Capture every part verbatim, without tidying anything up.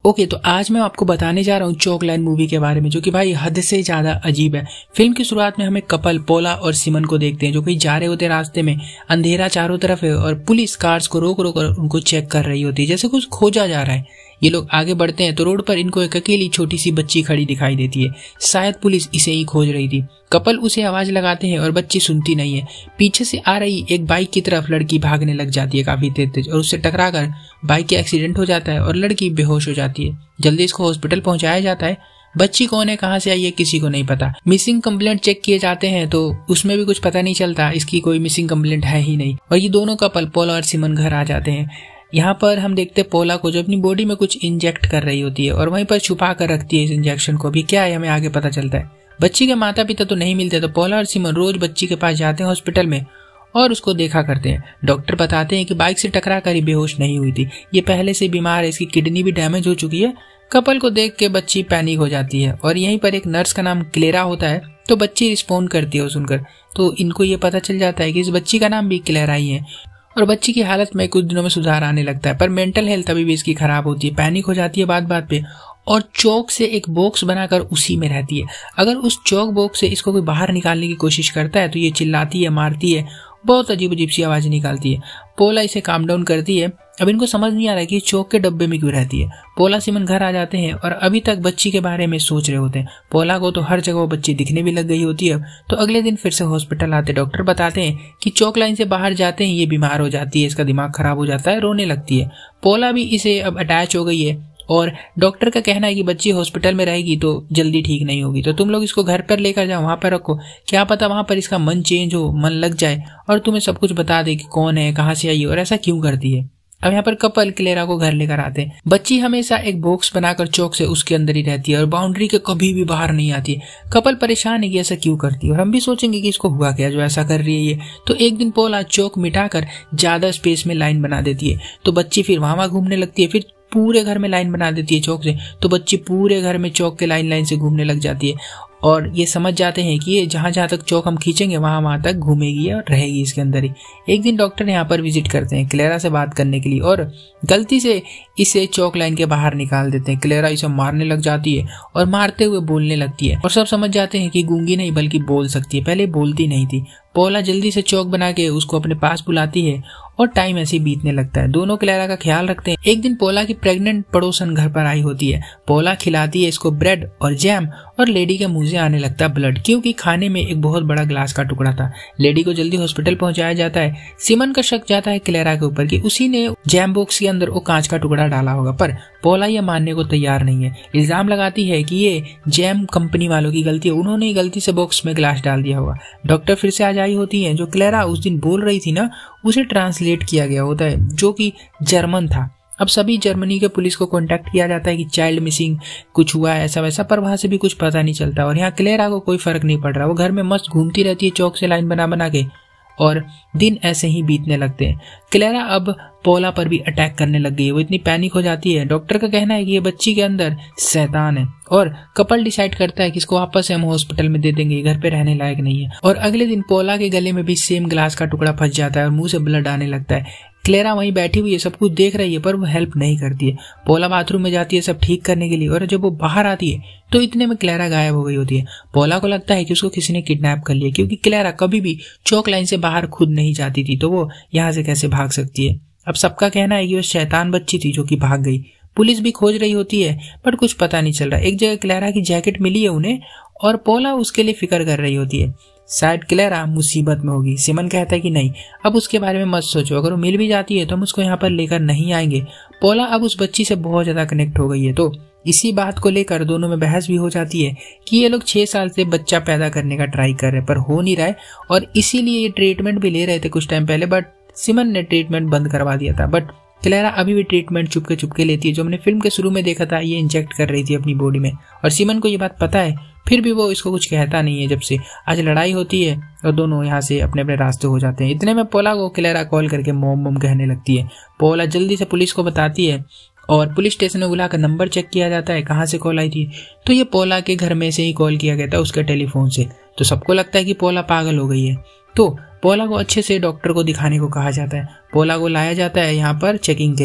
Okay okay, तो आज मैं आपको बताने जा रहा हूँ चॉक लाइन मूवी के बारे में, जो कि भाई हद से ज्यादा अजीब है। फिल्म की शुरुआत में हमें कपल पोला और सिमन को देखते हैं, जो कहीं जा रहे होते हैं। रास्ते में अंधेरा चारों तरफ है और पुलिस कार्स को रोक रोक कर उनको चेक कर रही होती है, जैसे कुछ खोजा जा रहा है। ये लोग आगे बढ़ते हैं तो रोड पर इनको एक अकेली छोटी सी बच्ची खड़ी दिखाई देती है। शायद पुलिस इसे ही खोज रही थी। कपल उसे आवाज लगाते हैं और बच्ची सुनती नहीं है। पीछे से आ रही एक बाइक की तरफ लड़की भागने लग जाती है काफी तेज तेज और उससे टकराकर बाइक के एक्सीडेंट हो जाता है और लड़की बेहोश हो जाती है। जल्दी इसको हॉस्पिटल पहुंचाया जाता है। बच्ची कौन है, कहां से आई है, किसी को नहीं पता। मिसिंग कंप्लेंट चेक किए जाते हैं तो उसमें भी कुछ पता नहीं चलता, इसकी कोई मिसिंग कंप्लेंट है ही नहीं। और ये दोनों कपल पोला और सिमन घर आ जाते हैं। यहाँ पर हम देखते हैं पोला को जो अपनी बॉडी में कुछ इंजेक्ट कर रही होती है और वहीं पर छुपा कर रखती है इस इंजेक्शन को भी। क्या है हमें आगे पता चलता है। बच्ची के माता पिता तो नहीं मिलते, तो पोला और सिमन रोज बच्ची के पास जाते हैं हॉस्पिटल में और उसको देखा करते हैं। डॉक्टर बताते हैं कि बाइक से टकरा कर ही बेहोश नहीं हुई थी, ये पहले से बीमार है, इसकी किडनी भी डैमेज हो चुकी है। कपल को देख के बच्ची पैनिक हो जाती है और यहीं पर एक नर्स का नाम क्लेरा होता है, तो बच्ची रिस्पॉन्ड करती है सुनकर। तो इनको ये पता चल जाता है कि इस बच्ची का नाम भी क्लेरा ही है और बच्ची की हालत में कुछ दिनों में सुधार आने लगता है। पर मेंटल हेल्थ अभी भी इसकी खराब होती है, पैनिक हो जाती है बात बात पे और चौक से एक बॉक्स बनाकर उसी में रहती है। अगर उस चौक बॉक्स से इसको कोई बाहर निकालने की कोशिश करता है तो ये चिल्लाती है, मारती है, बहुत अजीब अजीब सी आवाज निकालती है। पोला इसे काम डाउन करती है। अब इनको समझ नहीं आ रहा है कि चौक के डब्बे में क्यों रहती है। पोला सिमन घर आ जाते हैं और अभी तक बच्ची के बारे में सोच रहे होते हैं। पोला को तो हर जगह वो बच्ची दिखने भी लग गई होती है। तो अगले दिन फिर से हॉस्पिटल आते, डॉक्टर बताते हैं कि चौक लाइन से बाहर जाते हैं ये बीमार हो जाती है, इसका दिमाग खराब हो जाता है, रोने लगती है। पोला भी इसे अब अटैच हो गई है और डॉक्टर का कहना है कि बच्ची हॉस्पिटल में रहेगी तो जल्दी ठीक नहीं होगी, तो तुम लोग इसको घर पर लेकर जाओ, वहां पर रखो। क्या पता वहां पर इसका मन चेंज हो, मन लग जाए और तुम्हें सब कुछ बता दे कि कौन है, कहां से आई है और ऐसा क्यों करती है। अब यहाँ पर कपल क्लेरा को घर लेकर आते हैं। बच्ची हमेशा एक बॉक्स बनाकर चौक से उसके अंदर ही रहती है और बाउंड्री के कभी भी बाहर नहीं आती है। कपल परेशान है कि ऐसा क्यों करती है और हम भी सोचेंगे कि इसको हुआ क्या जो ऐसा कर रही है ये। तो एक दिन पोला चौक मिटाकर ज्यादा स्पेस में लाइन बना देती है, तो बच्ची फिर वहां घूमने लगती है। फिर पूरे घर में लाइन बना देती है चौक से, तो बच्ची पूरे घर में चौक के लाइन लाइन से घूमने लग जाती है और ये समझ जाते हैं कि ये जहां जहां तक चौक हम खींचेंगे वहां वहां तक घूमेगी और रहेगी इसके अंदर ही। एक दिन डॉक्टर यहाँ पर विजिट करते हैं क्लेरा से बात करने के लिए और गलती से इसे चौक लाइन के बाहर निकाल देते हैं। क्लेरा इसे मारने लग जाती है और मारते हुए बोलने लगती है और सब समझ जाते हैं कि गूंगी नहीं बल्कि बोल सकती है, पहले बोलती नहीं थी। पोला जल्दी से चौक बना के उसको अपने पास बुलाती है और टाइम ऐसे ही बीतने लगता है। दोनों क्लेरा का ख्याल रखते हैं। एक दिन पोला की प्रेग्नेंट पड़ोसन घर पर आई होती है। पोला खिलाती है इसको ब्रेड और जैम और लेडी के मुंह से आने लगता है ब्लड, क्योंकि खाने में एक बहुत बड़ा ग्लास का टुकड़ा था। लेडी को जल्दी हॉस्पिटल पहुंचाया जाता है। सिमन का शक जाता है क्लेरा के ऊपर कि उसी ने जैम बॉक्स के अंदर वो कांच का टुकड़ा डाला होगा, पर पोला यह मानने को तैयार नहीं है। इल्जाम लगाती है कि ये जैम कंपनी वालों की गलती है, उन्होंने ही गलती से बॉक्स में ग्लास डाल दिया होगा। डॉक्टर फिर से आ जाई होती है। जो क्लेरा उस दिन बोल रही थी ना, उसे ट्रांसलेट किया गया होता है जो कि जर्मन था। अब सभी जर्मनी के पुलिस को कांटेक्ट किया जाता है कि चाइल्ड मिसिंग कुछ हुआ है ऐसा वैसा, पर वहां से भी कुछ पता नहीं चलता और यहाँ क्लेरा को कोई फर्क नहीं पड़ रहा। वो घर में मस्त घूमती रहती है चौक से लाइन बना बना के और दिन ऐसे ही बीतने लगते हैं। क्लेरा अब पोला पर भी अटैक करने लग गई है। वो इतनी पैनिक हो जाती है। डॉक्टर का कहना है कि ये बच्ची के अंदर शैतान है और कपल डिसाइड करता है कि इसको वापस से हम हॉस्पिटल में दे देंगे, घर पे रहने लायक नहीं है। और अगले दिन पोला के गले में भी सेम ग्लास का टुकड़ा फंस जाता है और मुंह से ब्लड आने लगता है। क्लेरा वहीं बैठी हुई है, सब कुछ देख रही है, पर वो हेल्प नहीं करती है। पोला बाथरूम में जाती है सब ठीक करने के लिए और जब वो बाहर आती है तो इतने में क्लेरा गायब हो गई होती है। पोला को लगता है कि उसको किसी ने किडनैप कर लिया, क्योंकि क्लेरा कभी भी चौक लाइन से बाहर खुद नहीं जाती थी, तो वो यहाँ से कैसे भाग सकती है। अब सबका कहना है कि वो शैतान बच्ची थी जो कि भाग गई। पुलिस भी खोज रही होती है पर कुछ पता नहीं चल रहा। एक जगह क्लेरा की जैकेट मिली है उन्हें और पोला उसके लिए फिक्र कर रही होती है, शायद क्लेरा मुसीबत में होगी। सिमन कहता है कि नहीं, अब उसके बारे में मत सोचो, अगर वो मिल भी जाती है तो हम उसको यहाँ पर लेकर नहीं आएंगे। पोला अब उस बच्ची से बहुत ज्यादा कनेक्ट हो गई है, तो इसी बात को लेकर दोनों में बहस भी हो जाती है कि ये लोग छह साल से बच्चा पैदा करने का ट्राई कर रहे हैं पर हो नहीं रहा है और इसीलिए ये ट्रीटमेंट भी ले रहे थे कुछ टाइम पहले, बट सिमन ने ट्रीटमेंट बंद करवा दिया था। बट क्लेरा अभी भी ट्रीटमेंट चुपके चुपके लेती है। जो हमने फिल्म के शुरू में देखा था, ये इंजेक्ट कर रही थी अपनी बॉडी में और सिमन को ये बात पता है, फिर भी वो इसको कुछ कहता नहीं है। जब से आज लड़ाई होती है और दोनों यहाँ से अपने अपने रास्ते हो जाते हैं। इतने में पोला को क्लेरा कॉल करके मोम मोम कहने लगती है। पोला जल्दी से पुलिस को बताती है और पुलिस स्टेशन में बुलाकर नंबर चेक किया जाता है कहाँ से कॉल आई थी, तो ये पोला के घर में से ही कॉल किया गया था उसके टेलीफोन से। तो सबको लगता है कि पोला पागल हो गई है, तो पोला को अच्छे से डॉक्टर को दिखाने को कहा जाता है। पोला को लाया जाता है यहाँ पर चेकिंग के लिए।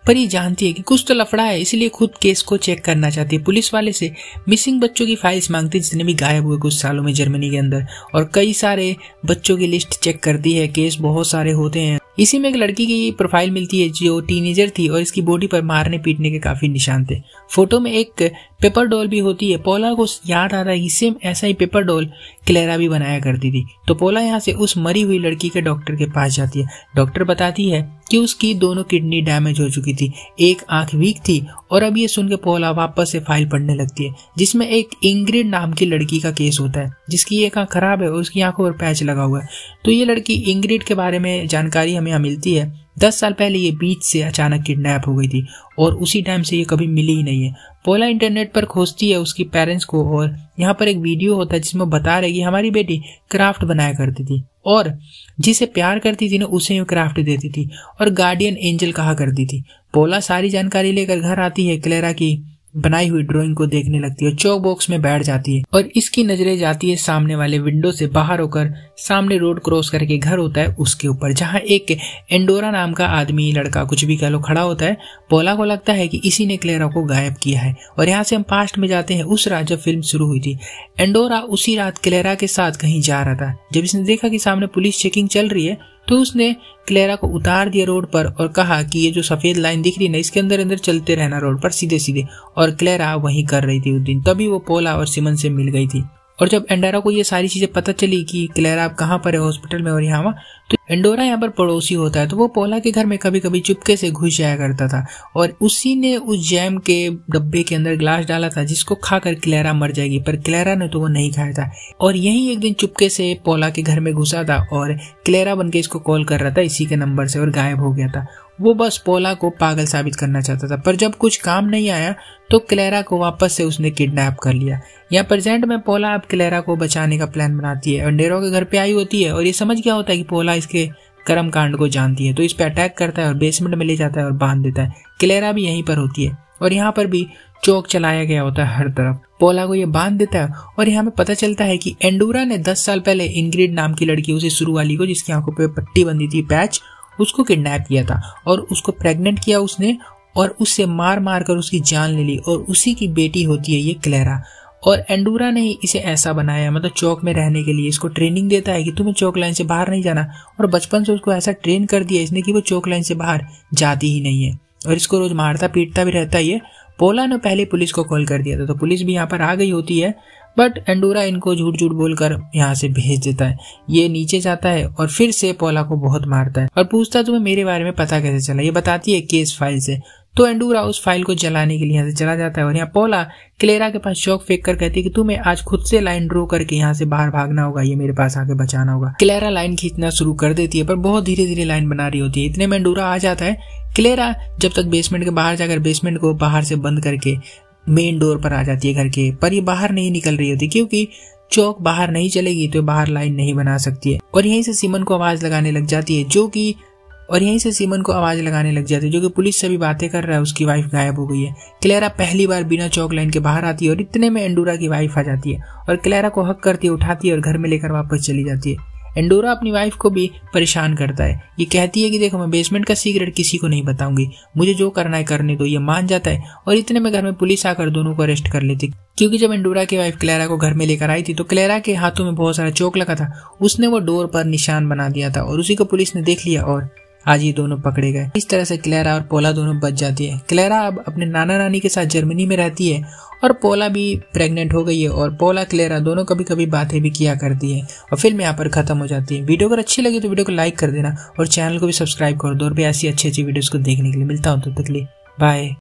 पर ये जानती है कि कुछ तो लफड़ा है, इसलिए खुद केस को चेक करना चाहती है। पुलिस वाले से मिसिंग बच्चों की फाइल्स मांगती है जितने भी गायब हुए कुछ सालों में जर्मनी के अंदर, और कई सारे बच्चों की लिस्ट चेक करती है। केस बहुत सारे होते हैं। इसी में एक लड़की की प्रोफाइल मिलती है जो टीनेजर थी और इसकी बॉडी पर मारने पीटने के काफी निशान थे। फोटो में एक पेपर डॉल भी होती है। पोला को याद आता है कि सेम ऐसा ही पेपर डॉल क्लेरा भी बनाया करती थी। तो पोला यहाँ से उस मरी हुई लड़की के डॉक्टर के पास जाती है। डॉक्टर बताती है कि उसकी दोनों किडनी डैमेज हो चुकी थी, एक आंख वीक थी, और अब ये सुन के पोला वापस से फाइल पढ़ने लगती है जिसमें एक इंग्रिड नाम की लड़की का केस होता है जिसकी एक आंख खराब है और उसकी आंखों पर पैच लगा हुआ है। तो ये लड़की इंग्रिड के बारे में जानकारी हमें यहाँ मिलती है। दस साल पहले ये बीच से अचानक किडनैप हो गई थी और उसी टाइम से ये कभी मिली ही नहीं है। पोला इंटरनेट पर खोजती है उसकी पेरेंट्स को और यहाँ पर एक वीडियो होता है जिसमें बता रहे कि हमारी बेटी क्राफ्ट बनाया करती थी और जिसे प्यार करती थी ना उसे क्राफ्ट देती थी और गार्डियन एंजल कहा करती थी। पोला सारी जानकारी लेकर घर आती है, क्लेरा की बनाई हुई ड्राइंग को देखने लगती है, चौक बॉक्स में बैठ जाती है और इसकी नजरें जाती है सामने वाले विंडो से बाहर होकर सामने रोड क्रॉस करके घर होता है उसके ऊपर, जहां एक एंडोरा नाम का आदमी लड़का कुछ भी कह लो खड़ा होता है। पोला को लगता है कि इसी ने क्लेरा को गायब किया है और यहाँ से हम पास्ट में जाते हैं उस रात जब फिल्म शुरू हुई थी। एंडोरा उसी रात क्लेरा के साथ कहीं जा रहा था। जब इसने देखा कि सामने पुलिस चेकिंग चल रही है तो उसने क्लेरा को उतार दिया रोड पर और कहा कि ये जो सफेद लाइन दिख रही है ना इसके अंदर अंदर चलते रहना रोड पर सीधे सीधे, और क्लेरा वही कर रही थी उस दिन। तभी वो पोला और सिमन से मिल गई थी और जब एंडोरा को ये सारी चीजें पता चली कि क्लेरा अब कहाँ पर है, हॉस्पिटल में और यहाँ वहाँ, तो एंडोरा यहाँ पर पड़ोसी होता है तो वो पोला के घर में कभी कभी चुपके से घुस जाया करता था और उसी ने उस जैम के डब्बे के अंदर ग्लास डाला था जिसको खाकर क्लेरा मर जाएगी, पर क्लेरा ने तो वो नहीं खाया था और यही एक दिन चुपके से पोला के घर में घुसा था और क्लेरा बनके इसको कॉल कर रहा था इसी के नंबर से और गायब हो गया था। वो बस पोला को पागल साबित करना चाहता था, पर जब कुछ काम नहीं आया तो क्लेरा को वापस से उसने किडनैप कर लिया। यहाँ प्रेजेंट में पोला अब क्लेरा को बचाने का प्लान बनाती है। एंडोरा के घर पे आई होती है और ये समझ गया होता है कि पोला इसके कर्म कांड को जानती है तो इस पे अटैक करता है और बेसमेंट में ले जाता है और बांध देता है। क्लेरा भी यहीं पर होती है और यहाँ पर भी चौक चलाया गया होता है हर तरफ। पोला को ये बांध देता है और यहाँ में पता चलता है कि एंडोरा ने दस साल पहले इंग्रिड नाम की लड़की, उसे शुरू वाली को जिसकी आंखों पे पट्टी बंधी थी पैच, उसको किडनैप किया था और उसको प्रेग्नेंट किया उसने और उससे मार मार कर उसकी जान ले ली और उसी की बेटी होती है ये क्लेरा। और एंडोरा ने ही इसे ऐसा बनाया, मतलब चौक में रहने के लिए इसको ट्रेनिंग देता है कि तुम्हें चौक लाइन से बाहर नहीं जाना और बचपन से उसको ऐसा ट्रेन कर दिया इसने कि वो चौक लाइन से बाहर जाती ही नहीं है और इसको रोज मारता पीटता भी रहता है। ये पोला ने पहले पुलिस को कॉल कर दिया था तो पुलिस भी यहाँ पर आ गई होती है, बट एंडोरा इनको झूठ झूठ बोलकर यहाँ से भेज देता है। ये नीचे जाता है और फिर से पोला को बहुत मारता है और पूछता है तुम्हें मेरे बारे में पता कैसे चला। ये बताती है केस फाइल से। तो एंडोरा उस फाइल को जलाने के लिए यहाँ से चला जाता है और यहाँ पोला क्लेरा के पास चौक फेंक कर कहती है कि तुम्हें आज खुद से लाइन ड्रॉ करके यहाँ से बाहर भागना होगा, ये मेरे पास आके बचाना होगा। क्लेरा लाइन खींचना शुरू कर देती है पर बहुत धीरे धीरे लाइन बना रही होती है। इतने में एंडोरा आ जाता है। क्लेरा जब तक बेसमेंट के बाहर जाकर बेसमेंट को बाहर से बंद करके मेन डोर पर आ जाती है घर के, पर ये बाहर नहीं निकल रही होती क्योंकि चौक बाहर नहीं चलेगी तो बाहर लाइन नहीं बना सकती है। और यहीं से सिमन को आवाज लगाने लग जाती है जो कि और यहीं से सिमन को आवाज लगाने लग जाती है जो कि पुलिस से भी बातें कर रहा है, उसकी वाइफ गायब हो गई है। क्लेरा पहली बार बिना चौक लाइन के बाहर आती है और इतने में एंडोरा की वाइफ आ जाती है और क्लेरा को हक करती है, उठाती है और घर में लेकर वापस चली जाती है। एंडोरा अपनी वाइफ को भी परेशान करता है। ये कहती है कि देखो मैं बेसमेंट का सीक्रेट किसी को नहीं बताऊंगी, मुझे जो करना है करने दो। ये मान जाता है और इतने में घर में पुलिस आकर दोनों को अरेस्ट कर लेती, क्योंकि जब एंडोरा की वाइफ क्लेरा को घर में लेकर आई थी तो क्लेरा के हाथों में बहुत सारा चौक लगा था, उसने वो डोर पर निशान बना दिया था और उसी को पुलिस ने देख लिया और आज ये दोनों पकड़े गए। इस तरह से क्लेरा और पोला दोनों बच जाती है। क्लेरा अब अपने नाना नानी के साथ जर्मनी में रहती है और पोला भी प्रेग्नेंट हो गई है और पोला क्लेरा दोनों कभी कभी बातें भी किया करती है और फिल्म यहाँ पर खत्म हो जाती है। वीडियो अगर अच्छी लगी तो वीडियो को लाइक कर देना और चैनल को भी सब्सक्राइब कर दो और भी ऐसी अच्छी अच्छी वीडियोस को देखने के लिए। मिलता हूँ तब तक के लिए बाय।